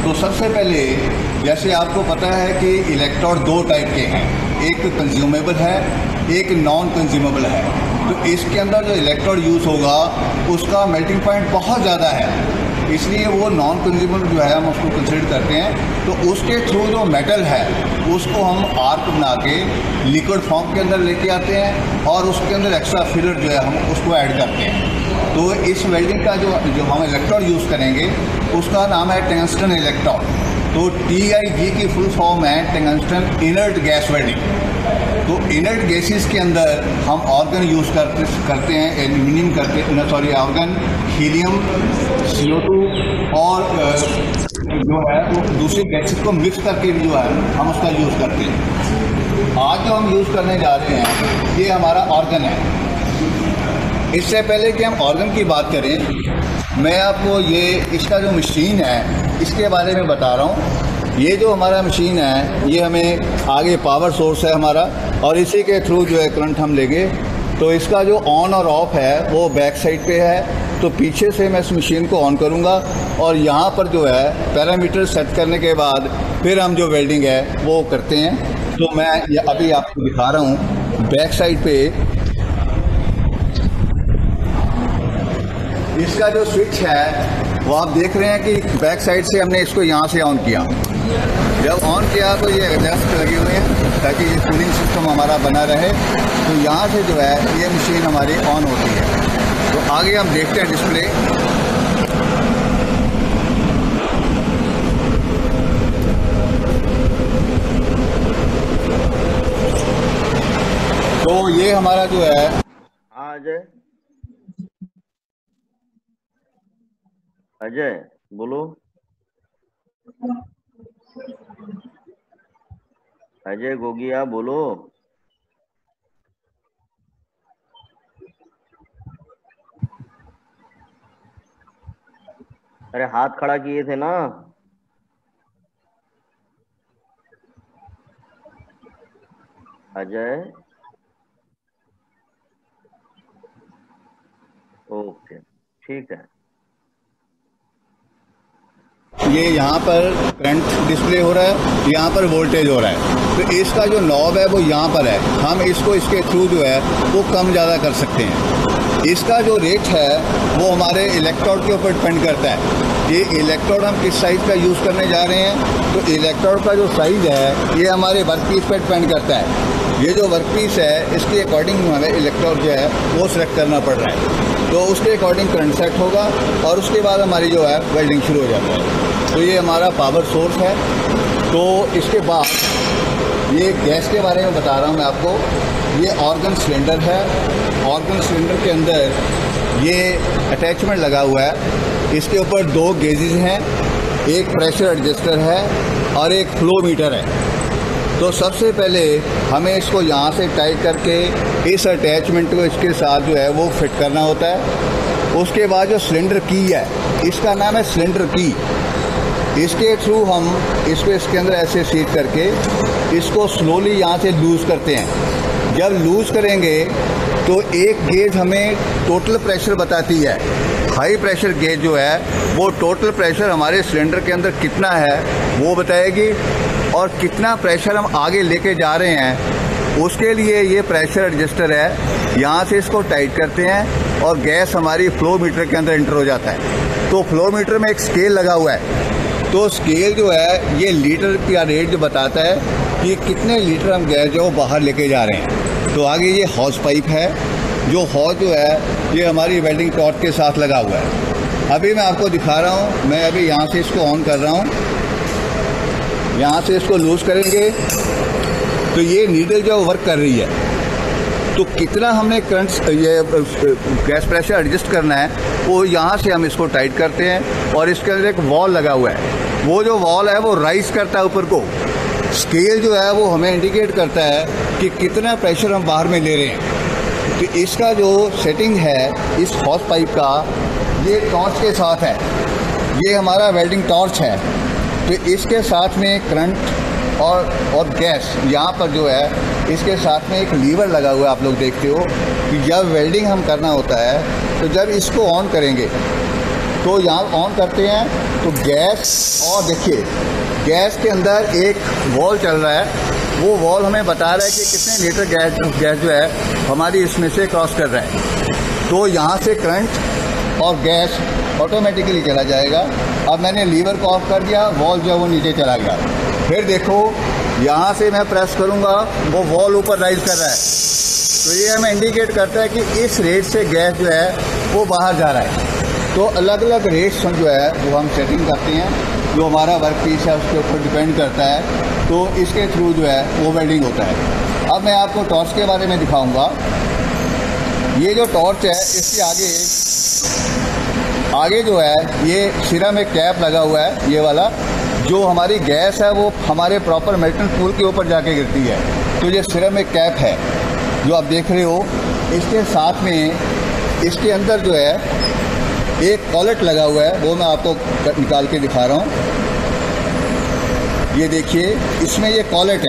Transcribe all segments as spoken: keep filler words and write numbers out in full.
तो सबसे पहले जैसे आपको पता है कि इलेक्ट्रोड दो टाइप के हैं, एक कंज्यूमेबल है, एक नॉन कंज्यूमेबल है। तो इसके अंदर जो इलेक्ट्रोड यूज़ होगा उसका मेल्टिंग पॉइंट बहुत ज़्यादा है, इसलिए वो नॉन कंज्यूमेबल जो है हम उसको कंसिडर करते हैं। तो उसके थ्रू जो मेटल है उसको हम आर्क बना के लिक्विड फॉर्म के अंदर लेके आते हैं और उसके अंदर एक्स्ट्रा फिलर जो है हम उसको ऐड करते हैं। तो इस वेल्डिंग का जो जो हम इलेक्ट्रोड यूज़ करेंगे उसका नाम है टंगस्टन इलेक्ट्रोड। तो टी आई जी की फुल फॉर्म है टंगस्टन इनर्ट गैस वेल्डिंग। तो इनर्ट गैसेस के अंदर हम ऑर्गन यूज़ करते करते हैं, एल्यूमिनियम करते हैं, sorry argon, helium, C O two और जो है वो दूसरी गैसेस को मिक्स करके भी जो है हम उसका यूज़ करते हैं। आज जो हम यूज़ करने जा रहे हैं ये हमारा ऑर्गन है। इससे पहले कि हम ऑर्गन की बात करें, मैं आपको ये इसका जो मशीन है इसके बारे में बता रहा हूँ। ये जो हमारा मशीन है ये हमें आगे पावर सोर्स है हमारा, और इसी के थ्रू जो है करंट हम लेंगे। तो इसका जो ऑन और ऑफ है वो बैक साइड पे है। तो पीछे से मैं इस मशीन को ऑन करूँगा और यहाँ पर जो है पैरामीटर सेट करने के बाद फिर हम जो वेल्डिंग है वो करते हैं। तो मैं ये अभी आपको दिखा रहा हूँ बैक साइड पे इसका जो स्विच है वो आप देख रहे हैं कि बैक साइड से हमने इसको यहाँ से ऑन किया। जब ऑन किया तो ये एडजस्ट लगे हुए हैं ताकि ये कूलिंग सिस्टम हमारा बना रहे। तो यहाँ से जो है ये मशीन हमारी ऑन होती है। तो आगे हम देखते हैं डिस्प्ले। तो ये हमारा जो है अजय अजय बोलो, अजय गोगिया बोलो। अरे हाथ खड़ा किए थे ना। अजय ओके ठीक है। ये यहाँ पर करंट डिस्प्ले हो रहा है, यहाँ पर वोल्टेज हो रहा है। तो इसका जो नॉब है वो यहाँ पर है, हम इसको इसके थ्रू जो है वो कम ज़्यादा कर सकते हैं। इसका जो रेट है वो हमारे इलेक्ट्रोड के ऊपर डिपेंड करता है। ये इलेक्ट्रोड हम किस साइज़ का यूज़ करने जा रहे हैं, तो इलेक्ट्रोड का जो साइज़ है ये हमारे वर्कपीस पर डिपेंड करता है। ये जो वर्कपीस है इसके अकॉर्डिंग हमें इलेक्ट्रोड जो है वो सिलेक्ट करना पड़ रहा है। तो उसके अकॉर्डिंग करंट सेट होगा और उसके बाद हमारी जो है वेल्डिंग शुरू हो जाता है। तो ये हमारा पावर सोर्स है। तो इसके बाद ये गैस के बारे में बता रहा हूँ मैं आपको। ये ऑर्गन सिलेंडर है। ऑर्गन सिलेंडर के अंदर ये अटैचमेंट लगा हुआ है। इसके ऊपर दो गेजेस हैं, एक प्रेशर एडजस्टर है और एक फ्लो मीटर है। तो सबसे पहले हमें इसको यहाँ से टाइट करके इस अटैचमेंट को इसके साथ जो है वो फिट करना होता है। उसके बाद जो सिलेंडर की है इसका नाम है सिलेंडर की। इसके थ्रू हम इसको इसके अंदर ऐसे सीट करके इसको स्लोली यहाँ से लूज़ करते हैं। जब लूज़ करेंगे तो एक गेज हमें टोटल प्रेशर बताती है। हाई प्रेशर गेज जो है वो टोटल प्रेशर हमारे सिलेंडर के अंदर कितना है वो बताएगी, और कितना प्रेशर हम आगे लेके जा रहे हैं उसके लिए ये प्रेशर एडजस्टर है। यहाँ से इसको टाइट करते हैं और गैस हमारी फ्लो मीटर के अंदर एंटर हो जाता है। तो फ्लो मीटर में एक स्केल लगा हुआ है। तो स्केल जो है ये लीटर का रेट जो बताता है कि कितने लीटर हम गैस जो बाहर लेके जा रहे हैं। तो आगे ये हॉज पाइप है, जो हॉज जो है ये हमारी वेल्डिंग टॉर्क के साथ लगा हुआ है। अभी मैं आपको दिखा रहा हूँ। मैं अभी यहाँ से इसको ऑन कर रहा हूँ। यहाँ से इसको लूज़ करेंगे तो ये नीडल जो वर्क कर रही है। तो कितना हमने करंट ये गैस प्रेशर एडजस्ट करना है वो यहाँ से हम इसको टाइट करते हैं और इसके अंदर एक वॉल लगा हुआ है। वो जो वॉल है वो राइज करता है ऊपर को। स्केल जो है वो हमें इंडिकेट करता है कि कितना प्रेशर हम बाहर में ले रहे हैं। तो इसका जो सेटिंग है इस हॉस पाइप का ये टॉर्च के साथ है। ये हमारा वेल्डिंग टॉर्च है। तो इसके साथ में करंट और और गैस यहाँ पर जो है इसके साथ में एक लीवर लगा हुआ है। आप लोग देखते हो कि जब वेल्डिंग हम करना होता है तो जब इसको ऑन करेंगे तो यहाँ ऑन करते हैं तो गैस, और देखिए गैस के अंदर एक वॉल चल रहा है, वो वॉल हमें बता रहा है कि कितने लीटर गैस गैस जो है हमारी इसमें से क्रॉस कर रहा है। तो यहाँ से करंट और गैस ऑटोमेटिकली चला जाएगा। अब मैंने लीवर को ऑफ कर दिया, वॉल जो है वो नीचे चला गया। फिर देखो यहाँ से मैं प्रेस करूँगा, वो वॉल ऊपर राइज कर रहा है, तो ये हमें इंडिकेट करता है कि इस रेट से गैस जो है वो बाहर जा रहा है। तो अलग अलग रेट्स जो है वो हम सेटिंग करते हैं, जो हमारा वर्क पीस है उसके ऊपर डिपेंड करता है। तो इसके थ्रू जो है वो वेल्डिंग होता है। अब मैं आपको टॉर्च के बारे में दिखाऊंगा। ये जो टॉर्च है इसके आगे आगे जो है ये सिरम एक कैप लगा हुआ है, ये वाला जो हमारी गैस है वो हमारे प्रॉपर मेटल टूल के ऊपर जाके गिरती है। तो ये सिरम एक कैप है जो आप देख रहे हो। इसके साथ में इसके अंदर जो है एक कॉलेट लगा हुआ है, वो मैं आपको निकाल के दिखा रहा हूँ। ये देखिए इसमें ये कॉलेट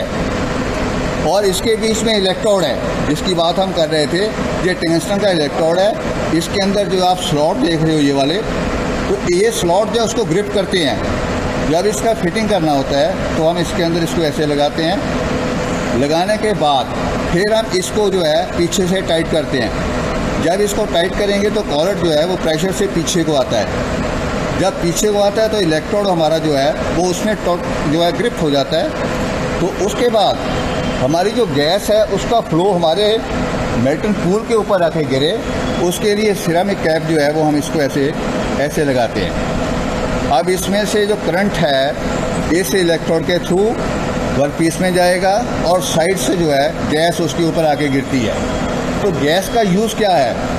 है और इसके बीच में इलेक्ट्रोड है जिसकी बात हम कर रहे थे। ये टंगस्टन का इलेक्ट्रोड है। इसके अंदर जो आप स्लॉट देख रहे हो ये वाले, तो ये स्लॉट जो उसको ग्रिप करते हैं। जब इसका फिटिंग करना होता है तो हम इसके अंदर इसको ऐसे लगाते हैं। लगाने के बाद फिर हम इसको जो है पीछे से टाइट करते हैं। जब इसको टाइट करेंगे तो कॉलेट जो है वो प्रेशर से पीछे को आता है। जब पीछे को आता है तो इलेक्ट्रोड हमारा जो है वो उसमें जो है ग्रिप हो जाता है। तो उसके बाद हमारी जो गैस है उसका फ्लो हमारे मेल्टन पूल के ऊपर आके गिरे, उसके लिए सिरेमिक कैप जो है वो हम इसको ऐसे ऐसे लगाते हैं। अब इसमें से जो करंट है इस इलेक्ट्रोड के थ्रू वर्क पीस में जाएगा और साइड से जो है गैस उसके ऊपर आके गिरती है। तो गैस का यूज़ क्या है,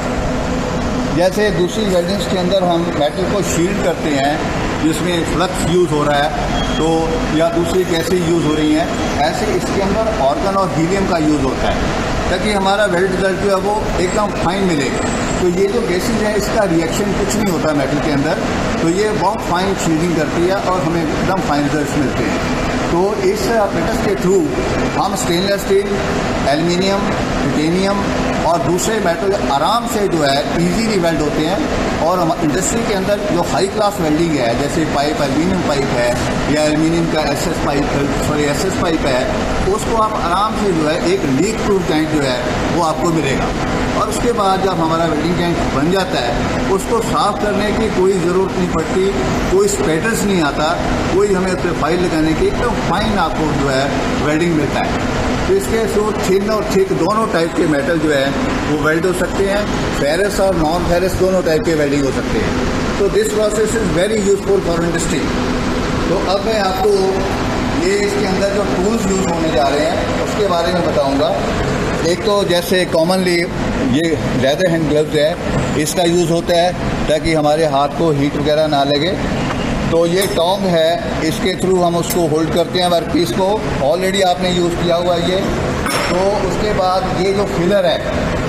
जैसे दूसरी वेल्डिंग्स के अंदर हम मेटल को शील्ड करते हैं जिसमें फ्लक्स यूज़ हो रहा है तो या दूसरी गैसें यूज़ हो रही हैं, ऐसे इसके अंदर ऑर्गन और हीलियम का यूज़ होता है ताकि हमारा वेल्ड रिजल्ट जो है वो एकदम फाइन मिलेगा। तो ये जो गैसेज है इसका रिएक्शन कुछ नहीं होता मेटल के अंदर, तो ये बहुत फाइन शील्डिंग करती है और हमें एकदम फाइन रिजल्ट मिलते हैं। तो इस अपरेटस के थ्रू हम स्टेनलेस स्टील, एल्युमिनियम, टाइटेनियम और दूसरे मेटल आराम से जो है इजीली वेल्ड होते हैं। और हम इंडस्ट्री के अंदर जो हाई क्लास वेल्डिंग है जैसे पाइप एल्युमिनियम पाइप है या एल्युमिनियम का S S pipe sorry S S pipe है, उसको आप आराम से जो है एक लीक प्रूफ टैंक जो है वो आपको मिलेगा। और उसके बाद जब हमारा वेल्डिंग टैंक बन जाता है उसको साफ़ करने की कोई ज़रूरत नहीं पड़ती, कोई स्पेटर्स नहीं आता, कोई हमें उस पर फाइल लगाने की, एकदम फाइन आपको जो है वेल्डिंग मिलता है। तो इसके थ्रू थिन और थिक दोनों टाइप के मेटल जो है वो वेल्ड हो सकते हैं, फेरस और नॉन फेरस दोनों टाइप के वेल्डिंग हो सकते हैं। तो this process is very useful for industry. तो अब मैं आपको ये इसके अंदर जो टूल्स यूज़ होने जा रहे हैं उसके बारे में बताऊंगा। एक तो जैसे कॉमनली ये लेदर हैंड ग्लव्स है, इसका यूज़ होता है ताकि हमारे हाथ को हीट वगैरह ना लगे। तो ये टोंग है, इसके थ्रू हम उसको होल्ड करते हैं वर्क पीस को, ऑलरेडी आपने यूज़ किया हुआ है ये। तो उसके बाद ये जो फिलर है,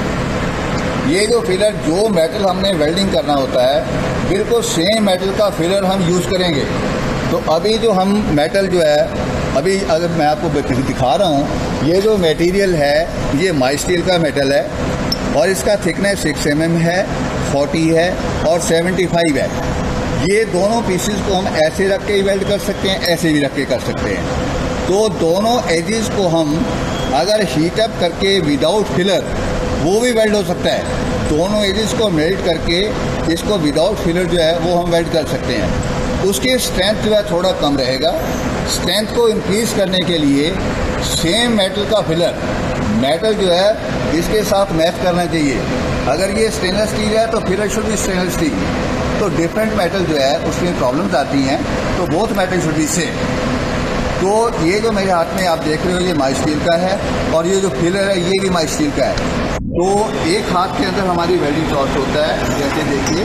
ये जो फिलर जो मेटल हमने वेल्डिंग करना होता है बिल्कुल सेम मेटल का फिलर हम यूज़ करेंगे। तो अभी जो हम मेटल जो है अभी अगर मैं आपको दिखा रहा हूँ, ये जो मटेरियल है ये माई स्टील का मेटल है और इसका थिकनेस सिक्स एम एम है, फोर्टी है और सेवेंटी फाइव है। ये दोनों पीसेस को हम ऐसे रख के वेल्ड कर सकते हैं, ऐसे भी रख के कर सकते हैं। तो दोनों एजेस को हम अगर हीट अप करके विदाउट फिलर वो भी वेल्ड हो सकता है। दोनों एजेस को मेल्ट करके इसको विदाउट फिलर जो है वो हम वेल्ड कर सकते हैं। उसकी स्ट्रेंथ जो है थोड़ा कम रहेगा। स्ट्रेंथ को इंक्रीज़ करने के लिए सेम मेटल का फिलर मेटल जो है इसके साथ मैच करना चाहिए। अगर ये स्टेनलेस स्टील है तो filler should be stainless steel. तो डिफरेंट मेटल जो है उसमें प्रॉब्लम्स आती हैं, तो both metal should be same. तो ये जो मेरे हाथ में आप देख रहे हो ये माई स्टील का है और ये जो फिलर है ये भी माई स्टील का है। तो एक हाथ के अंदर हमारी वेल्डिंग टॉर्च होता है, जैसे देखिए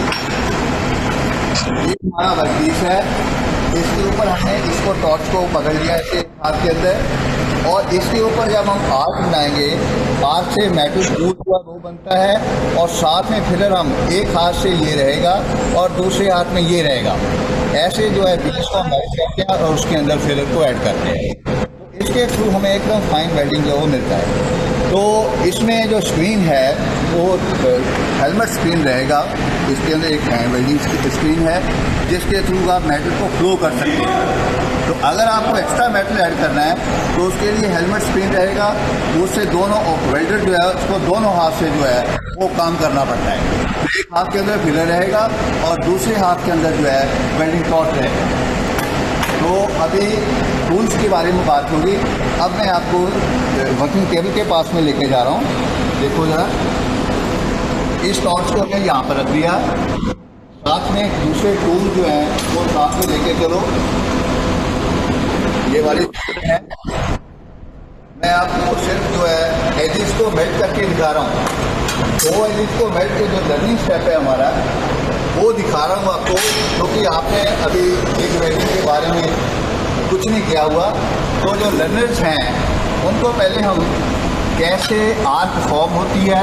ये हमारा वर्क पीस है, इसके ऊपर हमने इसको टॉर्च को पकड़ लिया है हाथ के अंदर और इसके ऊपर जब हम आर्क बनाएंगे, आर्क से मेटल टूल का वो बनता है और साथ में फिलर हम एक हाथ से ये रहेगा और दूसरे हाथ में ये रहेगा। ऐसे जो है पीस को मैच करते हैं और उसके अंदर फिलर को ऐड करते हैं। तो इसके थ्रू हमें एकदम फाइन वेल्डिंग जो वो मिलता है। तो इसमें जो स्क्रीन है वो हेलमेट स्क्रीन रहेगा। इसके अंदर एक वेल्डिंग स्क्रीन है जिसके थ्रू आप मेटल को फ्लो कर सकते हैं। तो अगर आपको एक्स्ट्रा मेटल ऐड करना है तो उसके लिए हेलमेट स्क्रीन रहेगा, उससे दोनों वेल्डर जो है उसको दोनों हाथ से जो है वो काम करना पड़ता है। एक हाथ के अंदर फिलर रहेगा और दूसरे हाथ के अंदर जो है वेल्डिंग टॉर्च रहेगा। तो अभी टूल्स के बारे में बात होगी। अब मैं आपको वर्किंग टेबल के पास में लेके जा रहा हूँ। देखो ज़रा, इस टॉर्च को हमने यहाँ पर रख दिया, साथ में दूसरे टूल जो हैं वो साथ में लेके चलो। ये वाली है, मैं आपको सिर्फ जो है एजिस को मेल्ट करके दिखा रहा हूँ। दो एजिस को मेल्ट के जो लर्निंग स्टेप है हमारा वो दिखा रहा हूँ आपको, क्योंकि तो आपने अभी एक वेल्डिंग के बारे में कुछ नहीं किया हुआ। तो जो लर्नर्स हैं उनको पहले हम कैसे आर्क फॉर्म होती है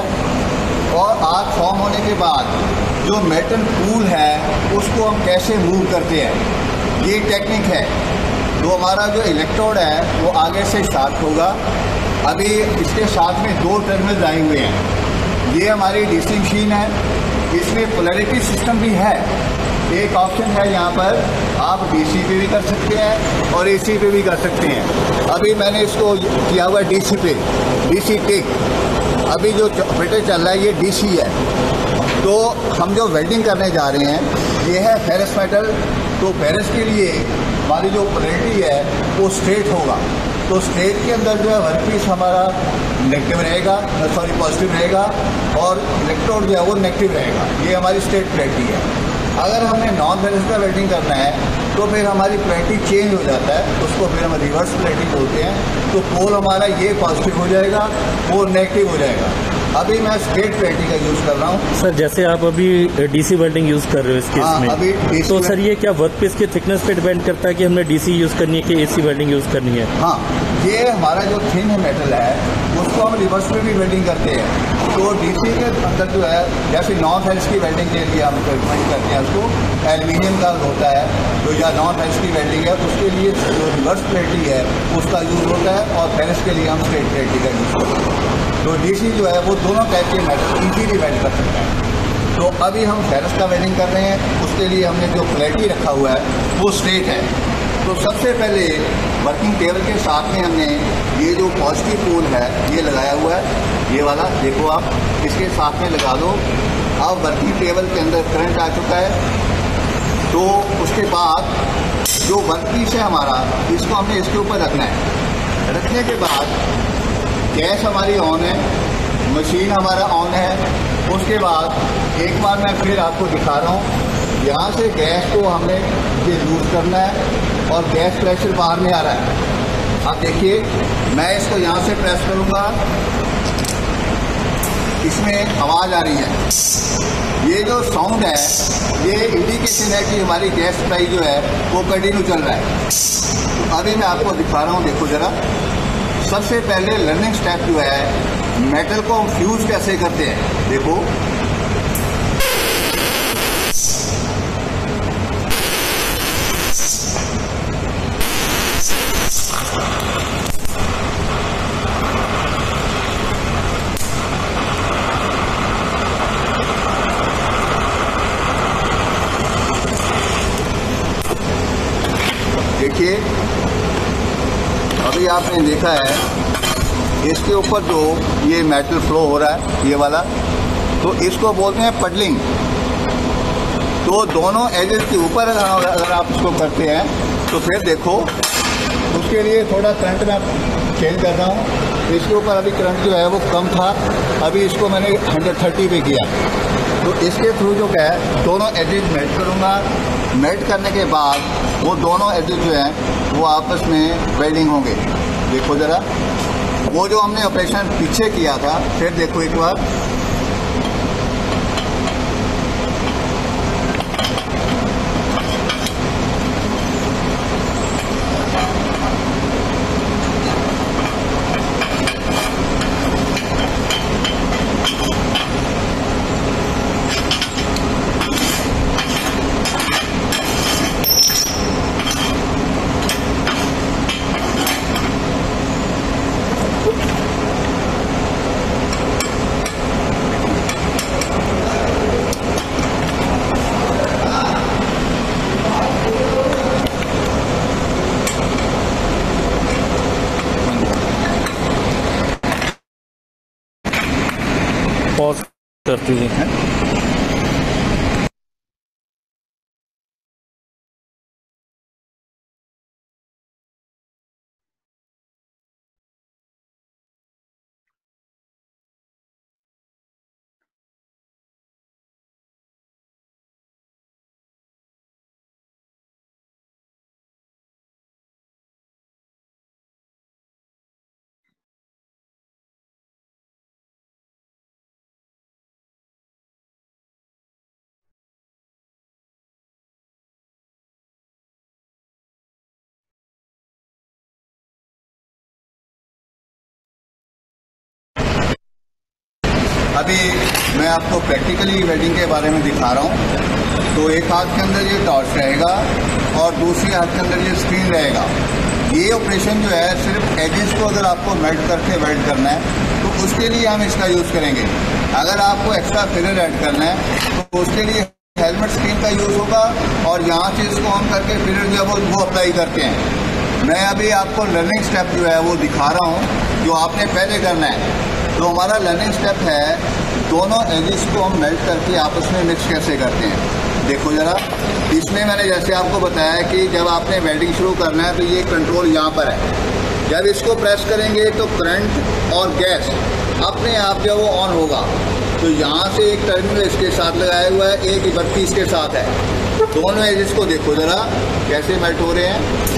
और आर्क फॉर्म होने के बाद जो मेटल पूल है उसको हम कैसे मूव करते हैं, ये टेक्निक है। तो हमारा जो इलेक्ट्रोड है वो आगे से स्टार्ट होगा। अभी इसके साथ में दो टर्मिनल आए हुए हैं। ये हमारी डीसी मशीन है, इसमें पोलैरिटी सिस्टम भी है। एक ऑप्शन है यहाँ पर, आप डीसी पे भी कर सकते हैं और एसी पे भी कर सकते हैं। अभी मैंने इसको किया हुआ डीसी पे, डीसी टिक। अभी जो ऑपरेटर चल रहा है ये डीसी है। तो हम जो वेल्डिंग करने जा रहे हैं ये है फेरस मेटल। तो फेरस के लिए हमारी जो पोलैरिटी है वो स्ट्रेट होगा। तो स्ट्रेट के अंदर जो है वर्कपीस हमारा नेगेटिव रहेगा, सॉरी पॉजिटिव रहेगा, और इलेक्ट्रोड जो है वो नेगेटिव रहेगा। ये हमारी स्ट्रेट पोलैरिटी है। अगर हमने नॉन फेरस का वेल्डिंग करना है तो फिर हमारी पोलैरिटी चेंज हो जाता है, उसको फिर हम रिवर्स पोलैरिटी बोलते हैं। तो पोल हमारा ये पॉजिटिव हो जाएगा, वो नेगेटिव हो जाएगा। अभी मैं स्ट्रेट पोलैरिटी का यूज़ कर रहा हूँ। सर जैसे आप अभी डीसी वेल्डिंग यूज़ कर रहे हो इस केस हाँ, में, अभी तो सर ये क्या वर्कपीस के थिकनेस पे डिपेंड करता है कि हमने डीसी यूज़ करनी है कि एसी वेल्डिंग यूज़ करनी है? हाँ, ये हमारा जो थिन मेटल है उसको हम रिवर्स में भी वेल्डिंग करते हैं। तो डीसी के अंदर जो है, जैसे नॉन फेरस की वेल्डिंग के लिए हम रिकमेंड करते हैं उसको एल्यूमिनियम का होता है, तो या नॉन फेरस की वेल्डिंग है उसके लिए जो रिवर्स पोलैरिटी है उसका यूज़ होता है, और फेरस के लिए हम स्ट्रेट पोलैरिटी का यूज़ करते हैं। तो डीसी जो है वो दोनों टाइप के मेटल इजीली वेल्ड कर सकते हैं। तो अभी हम फेरस का वेल्डिंग कर रहे हैं, उसके लिए हमने जो पोलैरिटी रखा हुआ है वो स्ट्रेट है। तो सबसे पहले वर्किंग टेबल के साथ में हमने ये जो पॉजिटिव पोल है ये लगाया हुआ है, ये वाला देखो आप, इसके साथ में लगा दो। अब वर्किंग टेबल के अंदर करंट आ चुका है। तो उसके बाद जो वर्कपीस है हमारा, इसको हमने इसके ऊपर रखना है। रखने के बाद गैस हमारी ऑन है, मशीन हमारा ऑन है। उसके बाद एक बार मैं फिर आपको दिखा रहा हूँ, यहाँ से गैस को हमने ये लूज करना है और गैस प्रेशर बाहर में आ रहा है। आप देखिए, मैं इसको यहाँ से प्रेस करूँगा, इसमें आवाज़ आ रही है। ये जो साउंड है ये इंडिकेशन है कि हमारी गैस सप्लाई जो है वो कंटिन्यू चल रहा है। तो अभी मैं आपको दिखा रहा हूँ, देखो ज़रा। सबसे पहले लर्निंग स्टेप जो है, मेटल को हम फ्यूज कैसे करते हैं, देखो। देखिए, अभी आपने देखा है इसके ऊपर जो ये मेटल फ्लो हो रहा है, ये वाला, तो इसको बोलते हैं पडलिंग। तो दोनों एजेस के ऊपर अगर आप इसको करते हैं तो फिर देखो, उसके लिए थोड़ा करंट मैं चेंज कर रहा हूँ। इसके ऊपर अभी करंट जो है वो कम था, अभी इसको मैंने वन थर्टी पे किया। तो इसके थ्रू जो है दोनों एजेस मेल्ट करूँगा। मेल्ट करने के बाद वो दोनों एजेस जो हैं वो आपस में वेल्डिंग होंगे। देखो ज़रा, वो जो हमने ऑपरेशन पीछे किया था, फिर देखो एक बार। करती हैं। अभी मैं आपको प्रैक्टिकली वेल्डिंग के बारे में दिखा रहा हूँ। तो एक हाथ के अंदर ये टॉर्च रहेगा और दूसरी हाथ के अंदर ये स्क्रीन रहेगा। ये ऑपरेशन जो है सिर्फ एजेस को अगर आपको मेल्ट करके वेल्ड करना है तो उसके लिए हम इसका यूज़ करेंगे। अगर आपको एक्स्ट्रा फिलर ऐड करना है तो उसके लिए हेलमेट स्क्रीन का यूज़ होगा और यहाँ से इसको ऑन करके फिलर जो है वो वो अप्लाई करते हैं। मैं अभी आपको लर्निंग स्टेप जो है वो दिखा रहा हूँ जो आपने पहले करना है। तो हमारा लर्निंग स्टेप है दोनों एजेस को हम मेल्ट करके आपस में मिक्स कैसे करते हैं। देखो ज़रा, इसमें मैंने जैसे आपको बताया कि जब आपने वेल्डिंग शुरू करना है तो ये कंट्रोल यहाँ पर है। जब इसको प्रेस करेंगे तो करंट और गैस अपने आप जो वो ऑन होगा। तो यहाँ से एक टर्मिनल इसके साथ लगाया हुआ है, एक बत्ती इसके साथ है। दोनों एजेस को देखो ज़रा कैसे मेल्ट हो रहे हैं।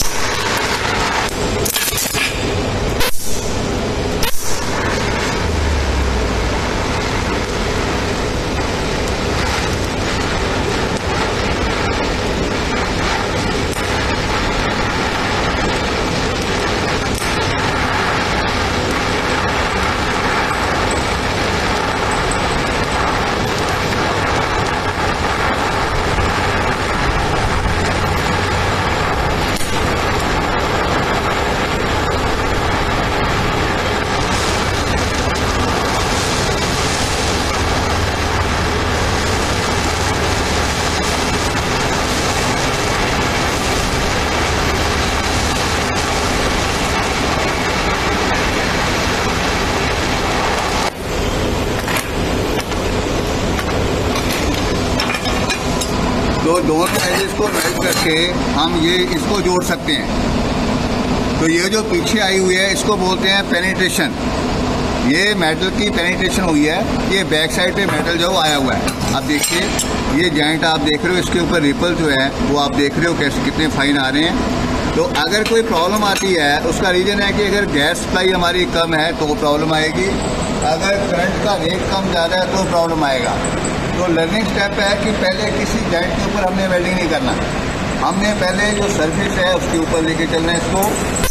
तो दोनों एजेस को मेल्ट करके हम ये इसको जोड़ सकते हैं। तो ये जो पीछे आई हुई है इसको बोलते हैं पेनिट्रेशन। ये मेटल की पेनिट्रेशन हुई है। ये बैक साइड पे मेटल जो आया हुआ है। अब देखिए ये जॉइंट आप देख रहे हो, इसके ऊपर रिपल जो है वो आप देख रहे हो कैसे कितने फाइन आ रहे हैं। तो अगर कोई प्रॉब्लम आती है उसका रीज़न है कि अगर गैस सप्लाई हमारी कम है तो प्रॉब्लम आएगी, अगर करंट का रेट कम ज़्यादा है तो प्रॉब्लम आएगा। तो लर्निंग स्टेप है कि पहले किसी जॉइंट के ऊपर हमने वेल्डिंग नहीं करना, हमने पहले जो सरफेस है उसके ऊपर लेके चलना है इसको।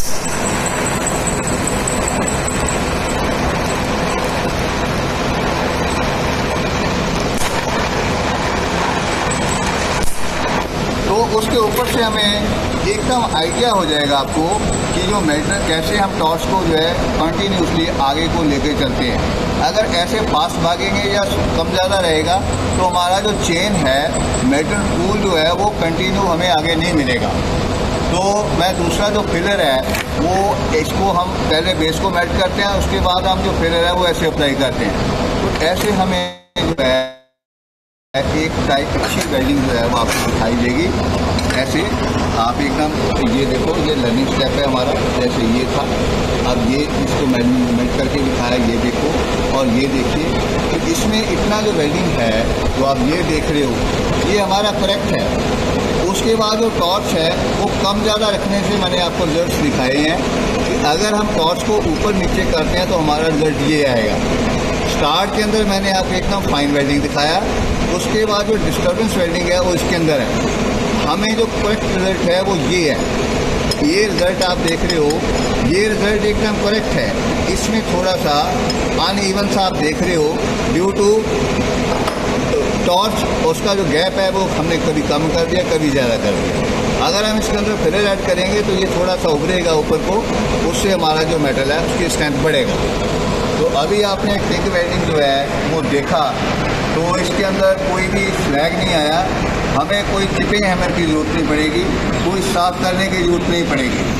तो उसके ऊपर से हमें एकदम आइडिया हो जाएगा आपको कि जो मेटल कैसे हम टॉर्च को जो है कंटिन्यूसली आगे को लेके चलते हैं। अगर ऐसे फास्ट भागेंगे या कम ज़्यादा रहेगा तो हमारा जो चेन है मेटल टूल जो है वो कंटिन्यू हमें आगे नहीं मिलेगा। तो मैं दूसरा जो फिलर है वो इसको हम पहले बेस को मेल्ट करते हैं, उसके बाद हम जो फिलर है वो ऐसे अप्लाई करते हैं। तो ऐसे हमें जो है एक टाइप अच्छी वेल्डिंग जो है वो आपको दिखाई देगी। ऐसे आप एकदम ये देखो, ये लर्निंग स्टेप है हमारा, जैसे ये था। अब ये इसको मेल्ट करके दिखाया, ये देखो। और ये देखिए तो इसमें इतना जो वेल्डिंग है जो आप ये देख रहे हो ये हमारा करेक्ट है। उसके बाद जो टॉर्च है वो कम ज़्यादा रखने से मैंने आपको रिजल्ट दिखाए हैं कि अगर हम टॉर्च को ऊपर नीचे करते हैं तो हमारा रिजल्ट ये आएगा। स्टार्ट के अंदर मैंने आपको एकदम फाइन वेल्डिंग दिखाया, उसके बाद जो डिस्टर्बेंस वेल्डिंग है वो इसके अंदर है। हमें जो करेक्ट रिजल्ट है वो ये है। ये रिजल्ट आप देख रहे हो, ये रिजल्ट एकदम करेक्ट है। इसमें थोड़ा सा अनइवन सा आप देख रहे हो ड्यू टू टॉर्च, उसका जो गैप है वो हमने कभी कम कर दिया कभी ज़्यादा कर दिया। अगर हम इसके अंदर फिलर ऐड करेंगे तो ये थोड़ा सा उभरेगा ऊपर को, उससे हमारा जो मेटल है उसकी स्ट्रेंथ बढ़ेगा। तो अभी आपने टिक वेल्डिंग जो है वो देखा, तो इसके अंदर कोई भी फ्लैग नहीं आया। हमें कोई चिपिंग हैमर की ज़रूरत नहीं पड़ेगी, कोई साफ करने की ज़रूरत नहीं पड़ेगी।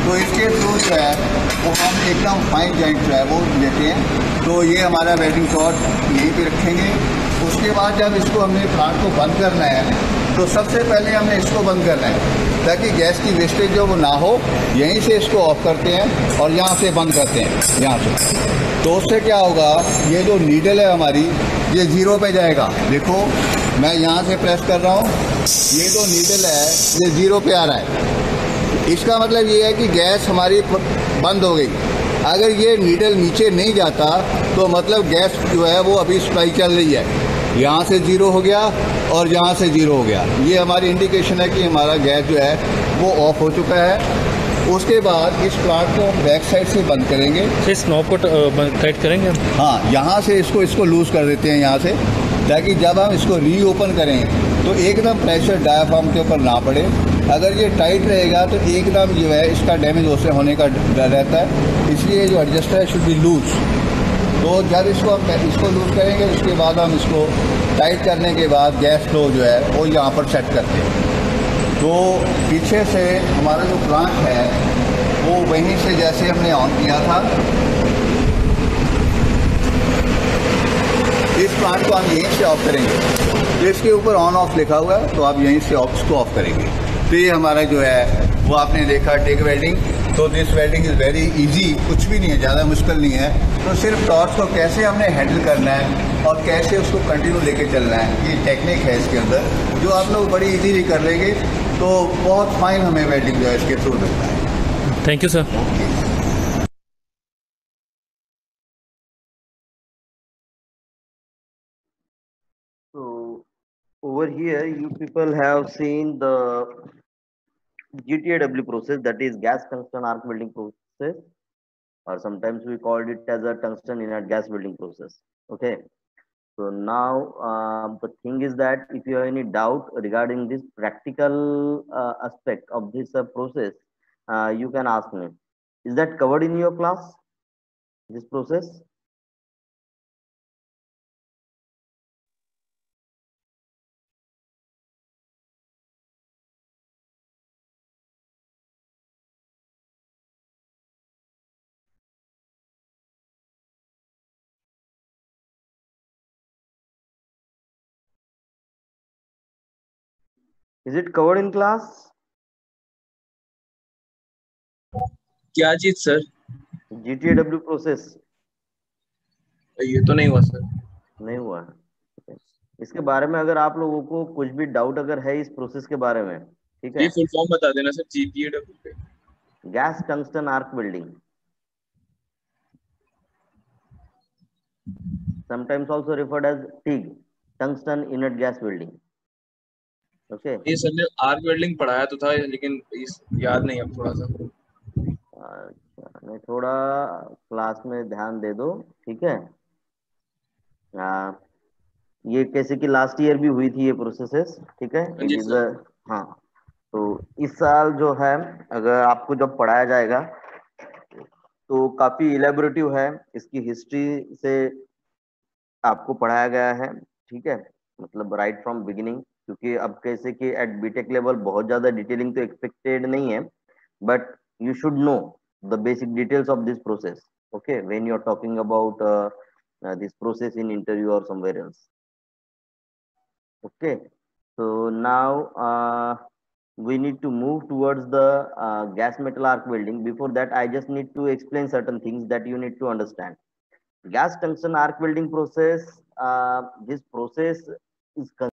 तो इसके थ्रू जो है वो हम एकदम फाइन जॉइंट जो है वो लेते हैं। तो ये हमारा वेल्डिंग टॉर्च यहीं पे रखेंगे। उसके बाद जब इसको हमने प्लांट को बंद करना है तो सबसे पहले हमने इसको बंद करना है ताकि गैस की वेस्टेज जो वो ना हो। यहीं से इसको ऑफ करते हैं और यहाँ से बंद करते हैं यहाँ से। तो उससे क्या होगा, ये जो नीडल है हमारी ये ज़ीरो पे जाएगा। देखो मैं यहाँ से प्रेस कर रहा हूँ, ये जो नीडल है ये ज़ीरो पे आ रहा है। इसका मतलब ये है कि गैस हमारी बंद हो गई। अगर ये नीडल नीचे नहीं जाता तो मतलब गैस जो है वो अभी सप्लाई चल रही है। यहाँ से ज़ीरो हो गया और यहाँ से ज़ीरो हो गया, ये हमारी इंडिकेशन है कि हमारा गैस जो है वो ऑफ हो चुका है। उसके बाद इस प्लांट को हम बैक साइड से बंद करेंगे। इस नॉब को टाइट करेंगे हम? हाँ, यहाँ से इसको इसको लूज़ कर देते हैं यहाँ से, ताकि जब हम इसको रीओपन करें तो एकदम प्रेशर डायाफ्राम के ऊपर ना पड़े। अगर ये टाइट रहेगा तो एकदम जो है इसका डैमेज उससे होने का डर रहता है। इसलिए जो एडजस्टर है शुड बी लूज। तो जब इसको हम इसको लूज करेंगे उसके बाद हम इसको टाइट करने के बाद गैस फ्लो जो है वो यहाँ पर सेट करते हैं। तो पीछे से हमारा जो प्लांट है वो वहीं से जैसे हमने ऑन किया था, इस प्लांट को हम यहीं से ऑफ करेंगे। तो इसके ऊपर ऑन ऑफ लिखा हुआ है, तो आप यहीं से ऑफ इसको ऑफ करेंगे। तो ये हमारा जो है वो आपने देखा टिग वेल्डिंग। तो this welding is very easy, कुछ भी नहीं है, ज़्यादा मुश्किल नहीं है। तो सिर्फ टॉर्च को कैसे हमने हैंडल करना है और कैसे उसको कंटिन्यू लेके चलना है, ये टेक्निक है इसके अंदर, जो आप लोग बड़ी इजीली कर लेंगे। तो बहुत फाइन हमें वेल्डिंग जो है इसके थ्रू लगता है। Thank you sir. So over here you people have seen the G T A W process, that is gas tungsten arc welding process, or sometimes we called it as a tungsten inert gas welding process. Okay, so now uh, the thing is that if you have any doubt regarding this practical uh, aspect of this uh, process, uh, you can ask me. Is that covered in your class, this process? Is it covered in class? क्या चीज sir? G T A W process ये तो नहीं हुआ sir. नहीं हुआ है। इसके बारे में अगर आप लोगों को कुछ भी डाउट अगर है इस प्रोसेस के बारे में, ठीक है, ये फुल फॉर्म बता देना सर। G T A W पे gas tungsten arc welding, sometimes also referred as T I G, tungsten inert gas welding. Okay, ये सर ने आर्क वेल्डिंग पढ़ाया तो था, लेकिन इस याद नहीं अब थोड़ा सा। अच्छा, नहीं थोड़ा क्लास में ध्यान दे दो, ठीक है। आ, ये कैसे कि लास्ट ईयर भी हुई थी ये प्रोसेसेस, ठीक है। जी इट इज हाँ, तो इस साल जो है अगर आपको जब पढ़ाया जाएगा तो काफी इलेबोरेटिव है, इसकी हिस्ट्री से आपको पढ़ाया गया है, ठीक है, मतलब राइट फ्रॉम बिगिनिंग। क्योंकि अब कैसे कि एट बीटेक लेवल बहुत ज्यादा डिटेलिंग तो एक्सपेक्टेड नहीं है, but you should know the basic details of this process, okay, when you are talking about uh, uh, this process in interview or somewhere else. Okay, so now uh, we need to move towards the uh, gas metal arc welding. Before that, I just need to explain certain things that you need to understand. Gas tungsten arc welding process, uh, this process is